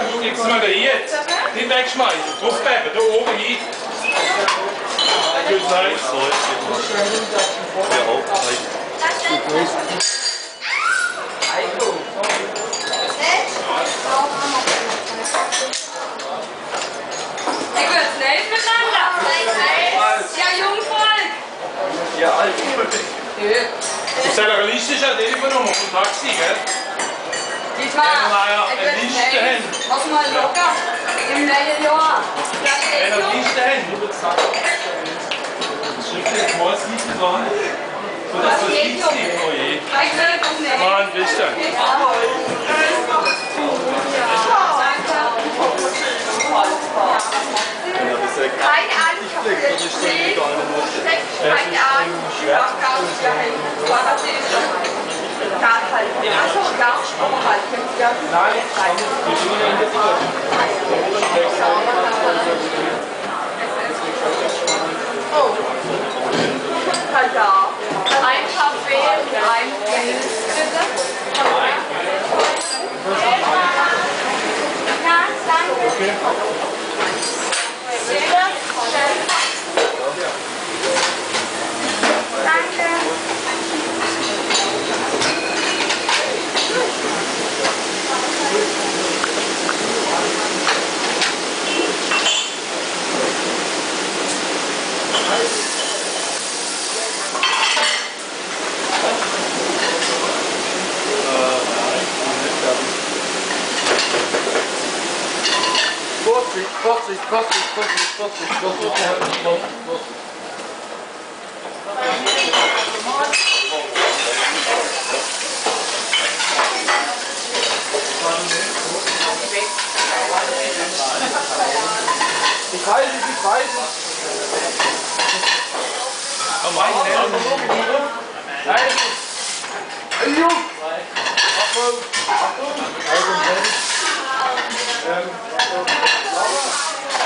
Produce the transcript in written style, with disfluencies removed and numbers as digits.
Jetzt mal jetzt. Nicht wegschmeißen. Draufbeben, da oben hin. Gut sein. Ja, auch. Ja, Jungvolk! Ja, alt. Das soll eine Liste sein, Telefonnummer vom Taxi, gell? Diesmal eine Liste haben. Was mal locker im neuen Jahr. Wenn wir eine Liste haben. Schrift jetzt mal das Liste dran. So dass das Liste ist. Oh je. Mann, Christian. Keine Ahnung, ich habe jetzt gesehen. Keine Ahnung, ich habe gar nicht dahin. Gar halt. Also gar aber halt. Nein, wir sind in der Oh. Halt da. Ein Kaffee und ein Geld, bitte. Ja, danke. Okay. Danke. Ich weiß es. Oh mein Gott. Achtung.